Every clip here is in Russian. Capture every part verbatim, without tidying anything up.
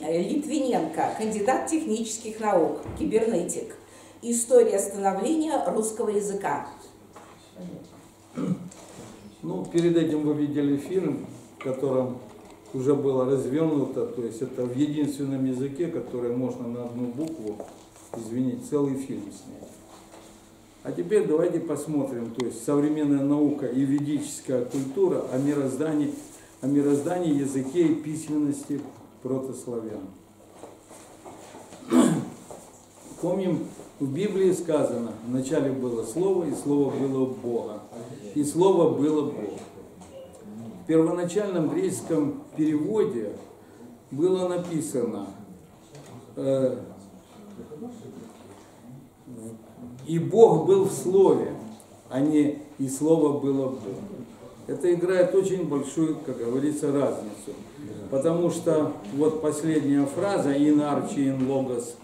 Литвиненко, кандидат технических наук, кибернетик. История становления русского языка. Ну, перед этим вы видели фильм, в котором уже было развернуто, то есть это в единственном языке, который можно на одну букву, извините, целый фильм снять. А теперь давайте посмотрим, то есть современная наука и ведическая культура о мироздании, о мироздании, языке и письменности протославян. Помним, в Библии сказано, вначале было Слово, и Слово было Бога, и Слово было Бог. В первоначальном греческом переводе было написано э, «И Бог был в Слове», а не «И Слово было Бог». Это играет очень большую, как говорится, разницу. Потому что вот последняя фраза «ин арчи ин логос»,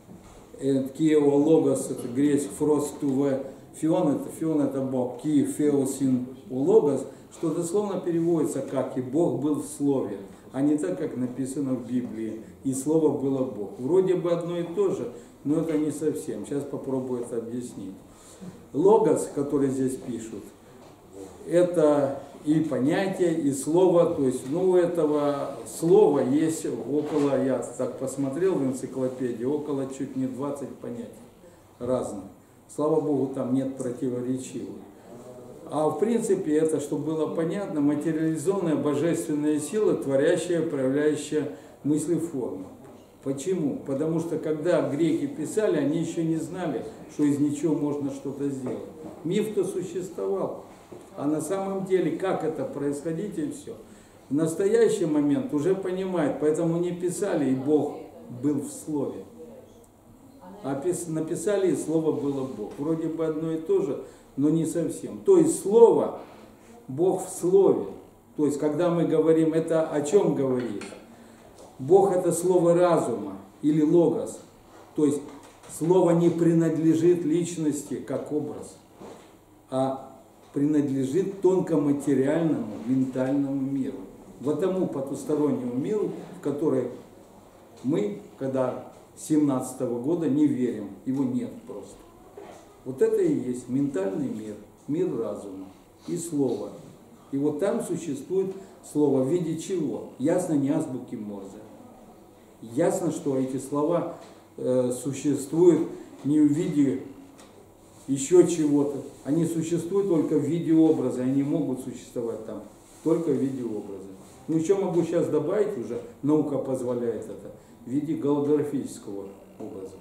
«киео логос» это греческий «фрос туве фион», это «фион» это Бог, «ки феосин у логос», что дословно переводится как «и Бог был в Слове», а не так, как написано в Библии «и Слово было Бог». Вроде бы одно и то же, но это не совсем. Сейчас попробую это объяснить. Логос, который здесь пишут, это и понятие, и слово, то есть, ну, у этого слова есть около, я так посмотрел в энциклопедии, около чуть не двадцать понятий разных. Слава Богу, там нет противоречивых. А в принципе это, чтобы было понятно, материализованная божественная сила, творящая, проявляющая мысли формы. Почему? Потому что когда греки писали, они еще не знали, что из ничего можно что-то сделать. Миф-то существовал. А на самом деле, как это происходит и все. В настоящий момент уже понимают, поэтому не писали, и Бог был в Слове. А написали, и Слово было Бог. Вроде бы одно и то же, но не совсем. То есть Слово, Бог в Слове. То есть, когда мы говорим, это о чем говорит? Бог это слово разума или логос. То есть, слово не принадлежит личности как образ, а принадлежит тонкоматериальному, ментальному миру. Вот тому потустороннему миру, в который мы, когда семнадцатого года, не верим. Его нет просто. Вот это и есть ментальный мир, мир разума и слова. И вот там существует слово в виде чего? Ясно, не азбуки Морзе. Ясно, что эти слова э, существуют не в виде еще чего-то. Они существуют только в виде образа, они могут существовать там только в виде образа. Ну еще могу сейчас добавить, уже наука позволяет это, в виде голографического образа.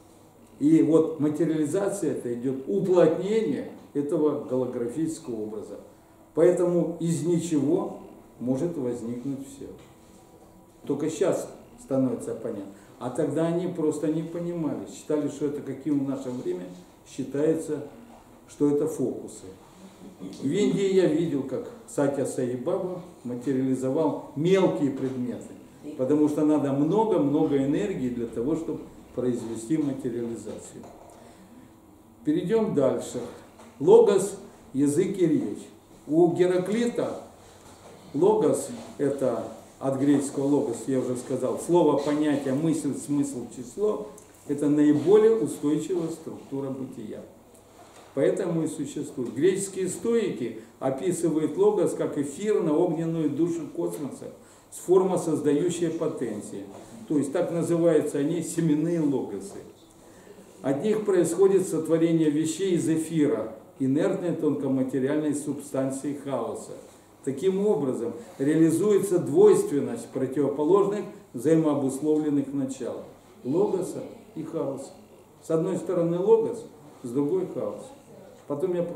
И вот материализация это идет уплотнение этого голографического образа. Поэтому из ничего может возникнуть все. Только сейчас становится понятно. А тогда они просто не понимали, считали, что это, каким в наше время считается, что это фокусы. В Индии я видел, как Сатья Саи Баба материализовал мелкие предметы, потому что надо много-много энергии для того, чтобы произвести материализацию. Перейдем дальше. Логос, язык и речь. У Гераклита логос – это от греческого логос, я уже сказал, слово, понятие, мысль, смысл, число – это наиболее устойчивая структура бытия. Поэтому и существует. Греческие стоики описывают логос как эфирно-огненную душу космоса с формосоздающей потенцией. То есть так называются они семенные логосы. От них происходит сотворение вещей из эфира, инертной тонкоматериальной субстанции хаоса. Таким образом реализуется двойственность противоположных взаимообусловленных начал – логоса и хаоса. С одной стороны логос, с другой хаос. Потом я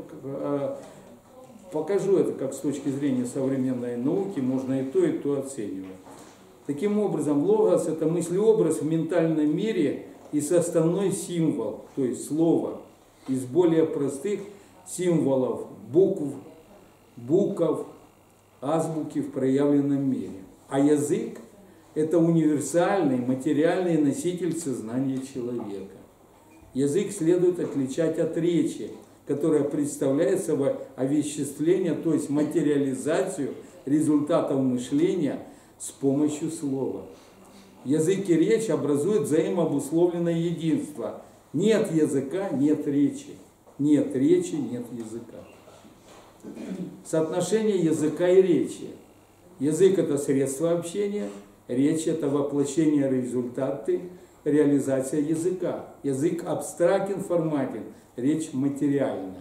покажу это, как с точки зрения современной науки можно и то, и то оценивать. Таким образом, логос – это мыслеобраз в ментальном мире и составной символ, то есть слово, из более простых символов, букв, букв, азбуки в проявленном мире. А язык – это универсальный материальный носитель сознания человека. Язык следует отличать от речи, которая представляет собой овеществление, то есть материализацию результатов мышления с помощью слова. Язык и речь образуют взаимообусловленное единство. Нет языка, нет речи. Нет речи, нет языка. Соотношение языка и речи. Язык – это средство общения, речь – это воплощение результаты, реализация языка. Язык абстрактен, форматен, речь материальна.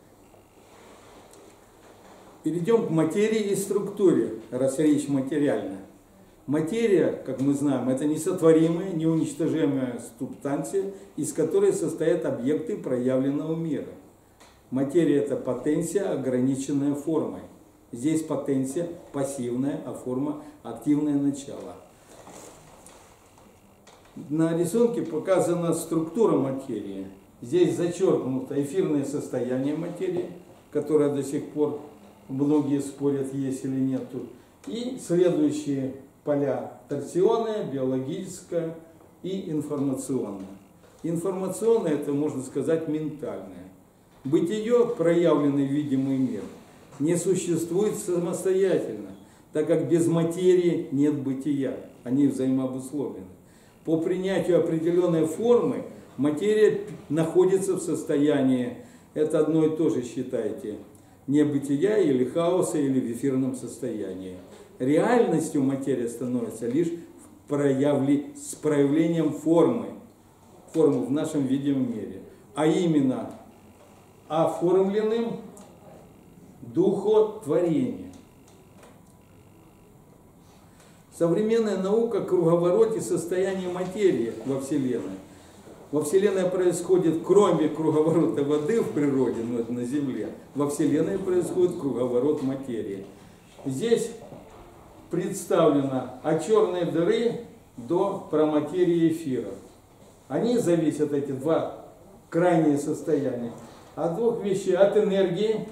Перейдем к материи и структуре, раз речь материальна. Материя, как мы знаем, это несотворимая, неуничтожаемая субстанция, из которой состоят объекты проявленного мира. Материя – это потенция, ограниченная формой. Здесь потенция пассивная, а форма – активное начало. На рисунке показана структура материи. Здесь зачеркнуто эфирное состояние материи, которое до сих пор многие спорят, есть или нет тут. И следующие поля: торсионное, биологическое и информационное. Информационное – это, можно сказать, ментальное. Бытие, проявленный видимый мир, не существует самостоятельно, так как без материи нет бытия, они взаимообусловлены. По принятию определенной формы материя находится в состоянии, это одно и то же считайте, небытия или хаоса, или в эфирном состоянии. Реальностью материя становится лишь в проявли, с проявлением формы, формы в нашем видимом мире, а именно оформленным духотворением. Современная наука о круговороте состояния материи во Вселенной. Во Вселенной происходит, кроме круговорота воды в природе, но это на Земле, во Вселенной происходит круговорот материи. Здесь представлено от черной дыры до проматерии эфира. Они зависят, эти два крайние состояния, от двух вещей: от энергии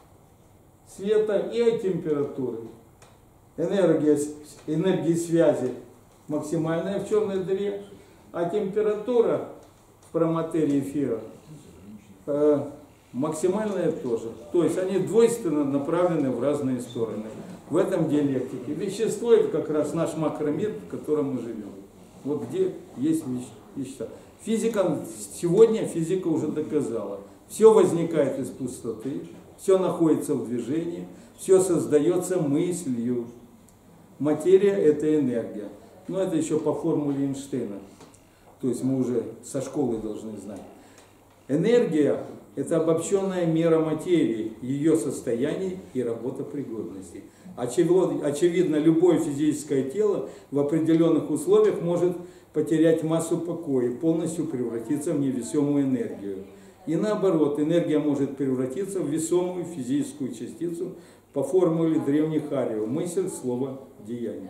света и от температуры. Энергия, энергии связи максимальная в черной дыре, а температура в проматерии эфира э, максимальная тоже. То есть они двойственно направлены в разные стороны. В этом диалектике. Вещество – это как раз наш макромир, в котором мы живем. Вот где есть вещество. Физика, сегодня физика уже доказала. Все возникает из пустоты, все находится в движении, все создается мыслью. Материя – это энергия. Но это еще по формуле Эйнштейна. То есть мы уже со школы должны знать. Энергия – это обобщенная мера материи, ее состояний и работопригодности. Очевидно, любое физическое тело в определенных условиях может потерять массу покоя и полностью превратиться в невесомую энергию. И наоборот, энергия может превратиться в весомую физическую частицу по формуле древних ариев: мысль, слово, деяние.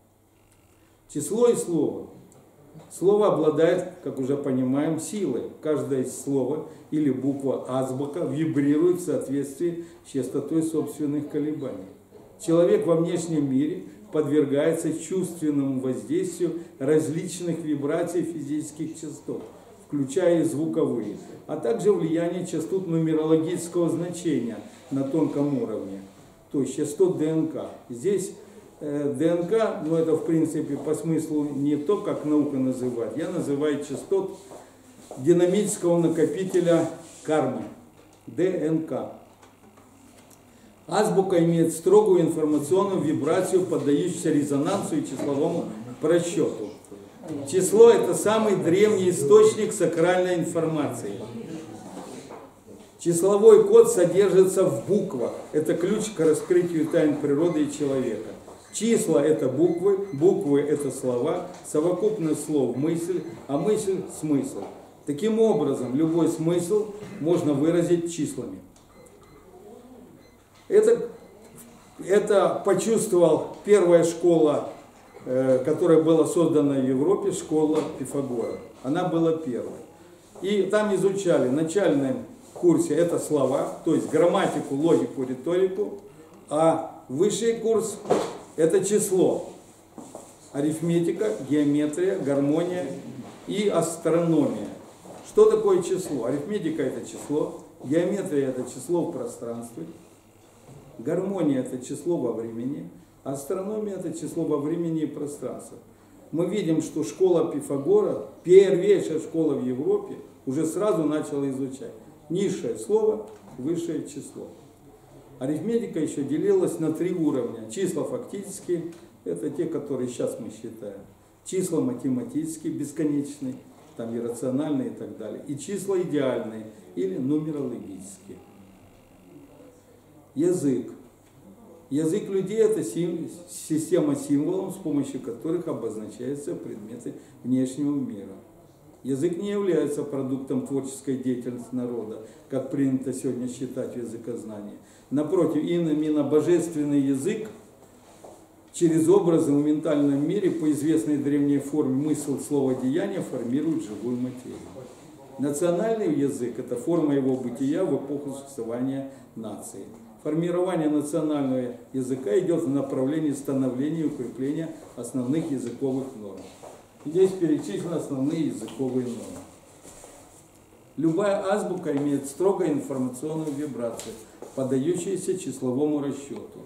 Число и слово. Слово обладает, как уже понимаем, силой. Каждое слово или буква азбука вибрирует в соответствии с частотой собственных колебаний. Человек во внешнем мире подвергается чувственному воздействию различных вибраций физических частот, включая и звуковые, а также влияние частот нумерологического значения на тонком уровне, то есть частот ДНК. Здесь э, ДНК, ну это в принципе по смыслу не то, как наука называет, я называю частот динамического накопителя кармы, ДНК. Азбука имеет строгую информационную вибрацию, поддающуюся резонансу и числовому просчету. Число – это самый древний источник сакральной информации. Числовой код содержится в буквах. Это ключ к раскрытию тайн природы и человека. Числа – это буквы, буквы – это слова, совокупность слов – мысль, а мысль – смысл. Таким образом, любой смысл можно выразить числами. Это, это почувствовал первая школа, э, которая была создана в Европе, школа Пифагора. Она была первой. И там изучали в начальном курсе это слова, то есть грамматику, логику, риторику, а высший курс это число, арифметика, геометрия, гармония и астрономия. Что такое число? Арифметика это число, геометрия это число в пространстве. Гармония – это число во времени, астрономия – это число во времени и пространстве. мы видим, что школа Пифагора, первейшая школа в Европе, уже сразу начала изучать низшее слово, высшее число. Арифметика еще делилась на три уровня. Числа фактические, это те, которые сейчас мы считаем. Числа математические, бесконечные, там иррациональные и так далее. И числа идеальные или нумерологические. Язык. Язык людей – это сим, система символов, с помощью которых обозначаются предметы внешнего мира. Язык не является продуктом творческой деятельности народа, как принято сегодня считать в языкознании. Напротив, именно божественный язык через образы в ментальном мире по известной древней форме мысль, слова, деяния формирует живую материю. Национальный язык – это форма его бытия в эпоху существования нации. Формирование национального языка идет в направлении становления и укрепления основных языковых норм. Здесь перечислены основные языковые нормы. Любая азбука имеет строго информационную вибрацию, поддающуюся числовому расчету.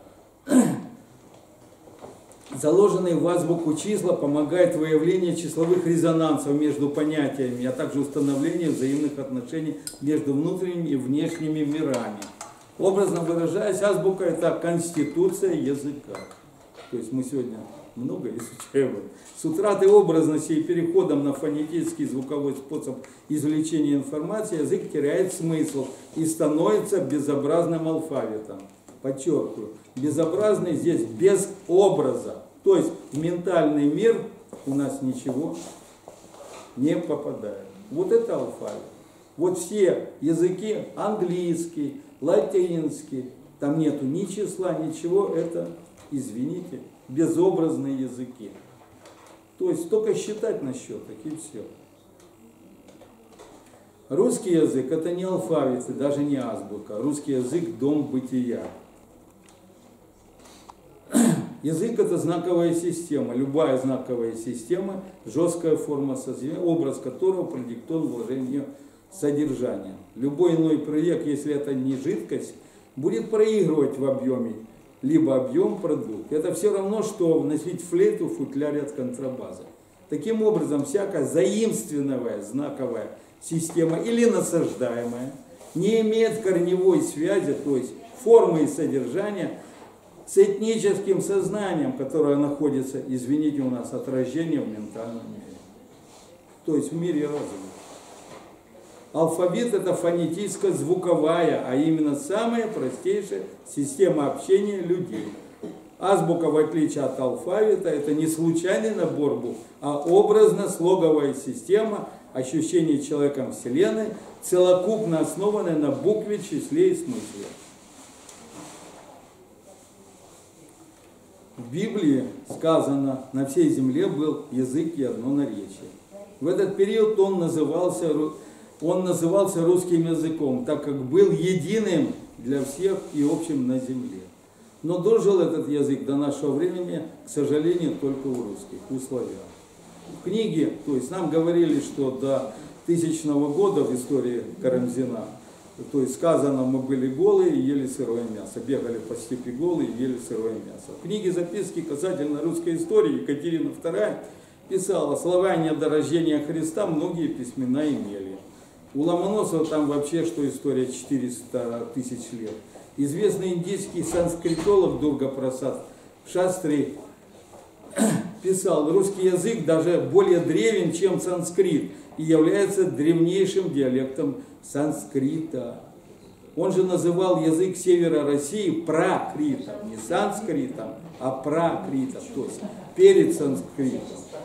Заложенные в азбуку числа помогают в выявлении числовых резонансов между понятиями, а также установлению взаимных отношений между внутренними и внешними мирами. Образно выражаясь, азбука – это конституция языка. То есть мы сегодня много изучаем. С утратой образности и переходом на фонетический звуковой способ извлечения информации язык теряет смысл и становится безобразным алфавитом. Подчеркиваю, безобразный здесь без образа. То есть в ментальный мир у нас ничего не попадает. Вот это алфавит. Вот все языки, английский, латинский, там нету ни числа, ничего, это, извините, безобразные языки. То есть только считать на счетах и все. Русский язык это не алфавит, и даже не азбука. Русский язык – дом бытия. Язык – это знаковая система. Любая знаковая система – жесткая форма сознания, образ которого продиктован вложением содержания. Любой иной проект, если это не жидкость, будет проигрывать в объеме, либо объем продукт. Это все равно, что вносить флейту в футляре от контрабазы. Таким образом, всякая заимствованная знаковая система или насаждаемая не имеет корневой связи, то есть формы и содержания, с этническим сознанием, которое находится, извините, у нас от рождения в ментальном мире. То есть в мире разума. Алфавит – это фонетическо-звуковая, а именно самая простейшая система общения людей. Азбука, в отличие от алфавита, это не случайный набор букв, а образно-слоговая система ощущений человеком Вселенной, целокупно основанная на букве, числе и смысле. В Библии сказано, на всей земле был язык и одно наречие. В этот период он назывался, он назывался русским языком, так как был единым для всех и общим на земле. Но дожил этот язык до нашего времени, к сожалению, только у русских, у славян. В книге, то есть нам говорили, что до тысячного года в истории Карамзина, то есть сказано, мы были голые и ели сырое мясо, бегали по степи голые и ели сырое мясо. В книге записки касательно русской истории Екатерина вторая писала, славяне до рождения Христа многие письмена имели. У Ломоносова там вообще, что история четыреста тысяч лет. Известный индийский санскритолог Дурга-Прасад Шастри писал, русский язык даже более древен, чем санскрит, и является древнейшим диалектом санскрита. Он же называл язык севера России пракритом, не санскритом, а пракритом, то есть перед санскритом.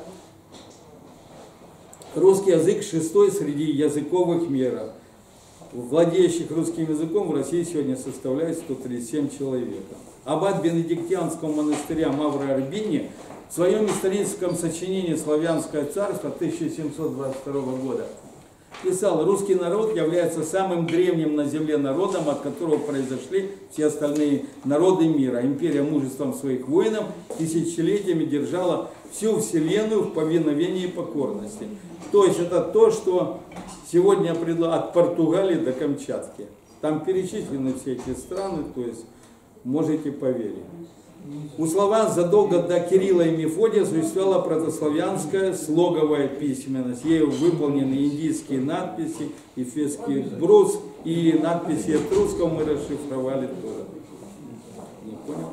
Русский язык шестой среди языковых миров. Владеющих русским языком в России сегодня составляет сто тридцать семь человек. Аббат Бенедиктианского монастыря Мавро Арбини в своем историческом сочинении «Славянское царство» тысяча семьсот двадцать второго года писал, русский народ является самым древним на земле народом, от которого произошли все остальные народы мира. Империя мужеством своих воинов тысячелетиями держала всю вселенную в повиновении и покорности. То есть это то, что сегодня от Португалии до Камчатки. Там перечислены все эти страны, то есть можете поверить. У славян задолго до Кирилла и Мефодия существовала протославянская слоговая письменность. Ею выполнены индийские надписи, эфесский брус и надписи этрусского мы расшифровали тоже. Не понял?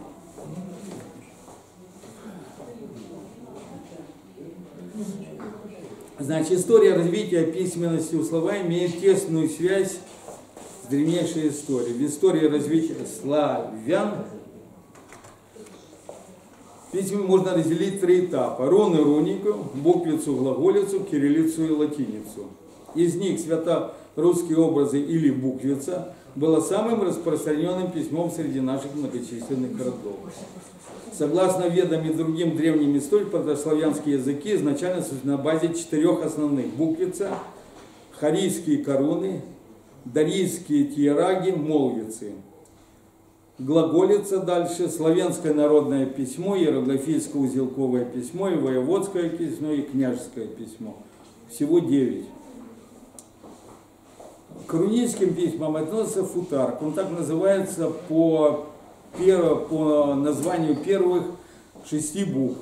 Значит, история развития письменности у славян имеет тесную связь с древнейшей историей. В истории развития славян письма можно разделить в три этапа. Руны, рунику, буквицу, глаголицу, кириллицу и латиницу. Из них свято-русские образы или буквица было самым распространенным письмом среди наших многочисленных родов. Согласно Ведам и другим древним историкам, протославянские языки изначально на базе четырех основных: буквица, харийские короны, дарийские тиераги, молвицы. Глаголица дальше, славянское народное письмо, иероглифическое узелковое письмо, и воеводское письмо, и княжеское письмо. Всего девять. К руническим письмам относится футарк. Он так называется по, по названию первых шести букв.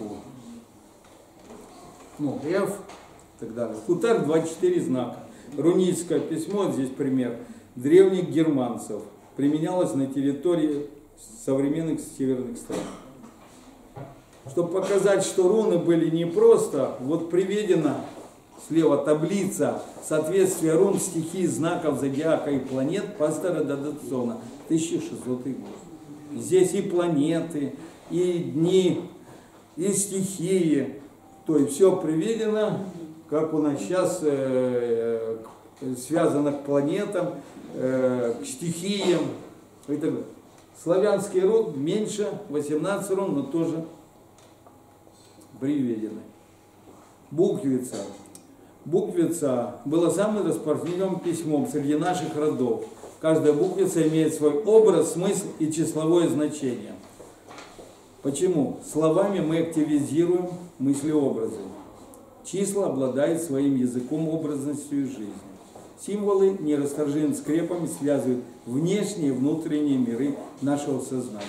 Ну, F и так далее. Футарк двадцать четыре знака. Руническое письмо, здесь пример, древних германцев. Применялось на территории современных северных стран. Чтобы показать, что руны были не просто, вот приведена слева таблица соответствия рун, стихий, знаков зодиака и планет по стародатационно, тысяча шестисотый год. Здесь и планеты, и дни, и стихии, то есть все приведено, как у нас сейчас э, связано к планетам, э, к стихиям и так далее. Славянский род меньше, восемнадцать рун, но тоже приведены. Буквица. Буквица была самым распространенным письмом среди наших родов. Каждая буквица имеет свой образ, смысл и числовое значение. Почему? Словами мы активизируем мыслеобразы. Числа обладают своим языком, образностью и жизнью. Символы нерасторжимыми скрепами связывают внешние и внутренние миры нашего сознания.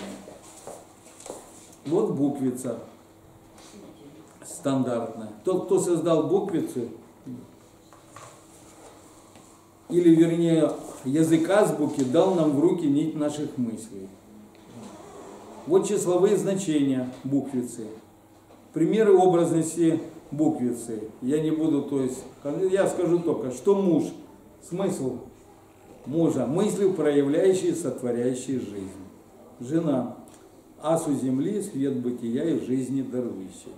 Вот буквица стандартная. Тот, кто создал буквицу, или вернее язык азбуки, дал нам в руки нить наших мыслей. Вот числовые значения буквицы. Примеры образности буквицы. Я не буду, то есть, я скажу только, что муж. Смысл мужа. Мысли, проявляющие, сотворяющие жизнь. Жена. Асу земли, свет бытия и жизни дарующий.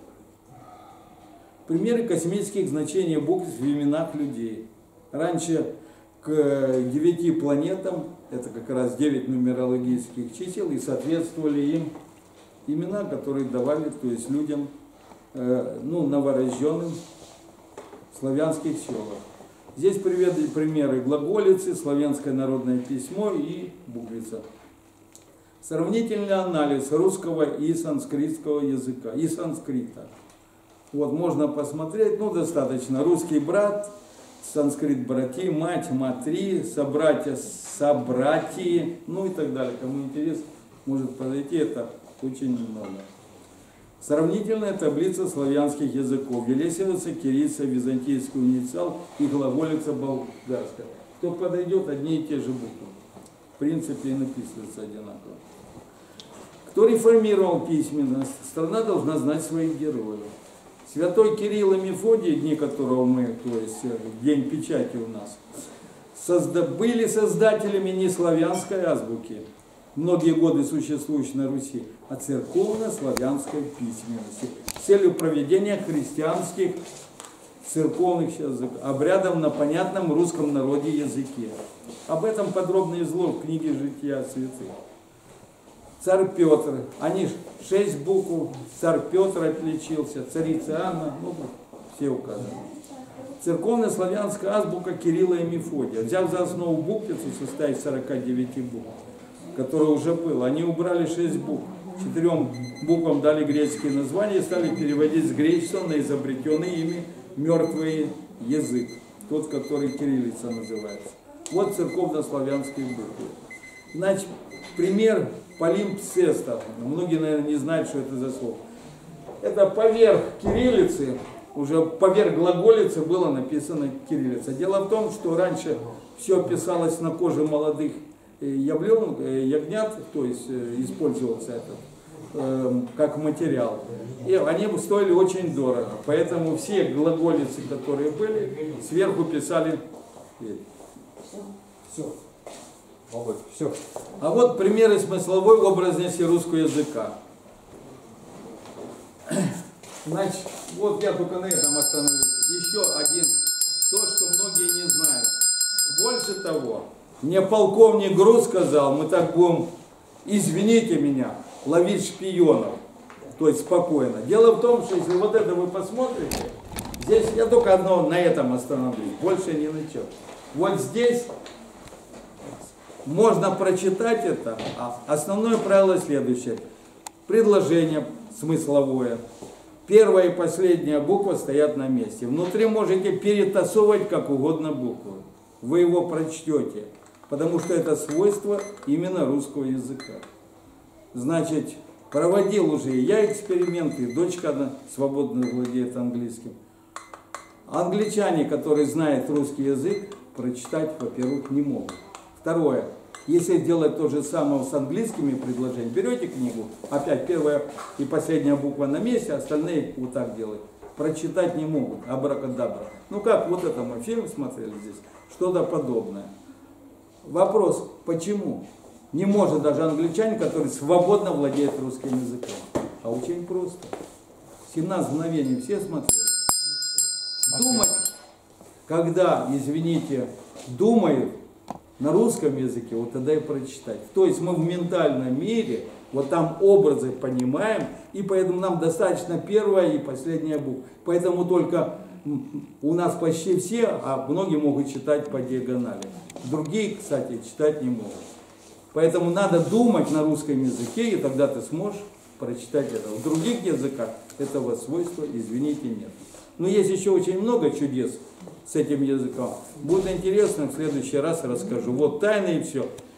Примеры космических значений букв в именах людей. Раньше к девяти планетам, это как раз девять нумерологических чисел, и соответствовали им имена, которые давали, то есть людям, э, ну, новорожденным в славянских селах. Здесь приведены примеры глаголицы, славянское народное письмо и буквица. Сравнительный анализ русского и санскритского языка, и санскрита. Вот, можно посмотреть, ну, достаточно. Русский брат, санскрит брати, мать, матри, собратья, собратьи, ну и так далее. Кому интересно, может подойти, это очень много. Сравнительная таблица славянских языков. Елесевица, кириллица, византийский унициал и глаголица болгарская. Кто подойдет, одни и те же буквы. В принципе, и написывается одинаково. Кто реформировал письменность? Страна должна знать своих героев. Святой Кирилл и Мефодий, дни которого мы, то есть день печати у нас, созда были создателями не славянской азбуки, многие годы существующей на Руси, а церковно-славянской письменности с целью проведения христианских церковных обрядов на понятном русском народе языке. Об этом подробно изложено в книге «Жития святых». Царь Петр, они шесть букв, царь Петр отличился, царица Анна, ну, все указаны. Церковно-славянская азбука Кирилла и Мефодия, взяв за основу буквицу, состоит из сорока девяти букв, которая уже была, они убрали шесть букв, четырем буквам дали греческие названия и стали переводить с греческого на изобретенный ими мертвый язык, тот, который кириллица называется. Вот церковно-славянские буквы. Значит, пример Полимпсеста. Многие, наверное, не знают, что это за слово. Это поверх кириллицы, уже поверх глаголицы было написано кириллица. Дело в том, что раньше все писалось на коже молодых яблен, ягнят, то есть использовался этот как материал. И они стоили очень дорого. Поэтому все глаголицы, которые были, сверху писали. Все. Все. А вот примеры смысловой образности русского языка. Значит, вот я только на этом остановлюсь. Еще один, то, что многие не знают. Больше того, мне полковник Груз сказал, мы так будем, извините меня, ловить шпионов. То есть спокойно. Дело в том, что если вот это вы посмотрите, здесь я только одно на этом остановлюсь, больше ни на чем. Вот здесь можно прочитать это. А основное правило следующее. Предложение смысловое. Первая и последняя буква стоят на месте. Внутри можете перетасовывать как угодно буквы. Вы его прочтете, потому что это свойство именно русского языка. Значит, проводил уже я эксперименты, дочка она свободно владеет английским. Англичане, которые знают русский язык, прочитать, во-первых, не могут. Второе. Если делать то же самое с английскими предложениями, берете книгу, опять первая и последняя буква на месте, остальные вот так делают. Прочитать не могут, абракадабра. Ну как, вот это мы фильм смотрели здесь, что-то подобное. Вопрос, почему? Не может даже англичанин, который свободно владеет русским языком. А очень просто. семнадцать мгновений все смотрели. Думать, когда, извините, думают на русском языке, вот тогда и прочитать. То есть мы в ментальном мире, вот там образы понимаем, и поэтому нам достаточно первая и последняя буква. Поэтому только у нас почти все, а многие могут читать по диагонали. Другие, кстати, читать не могут. Поэтому надо думать на русском языке, и тогда ты сможешь прочитать это. В других языках этого свойства, извините, нет. Но есть еще очень много чудес с этим языком. Будет интересно, в следующий раз расскажу. Вот тайны и все.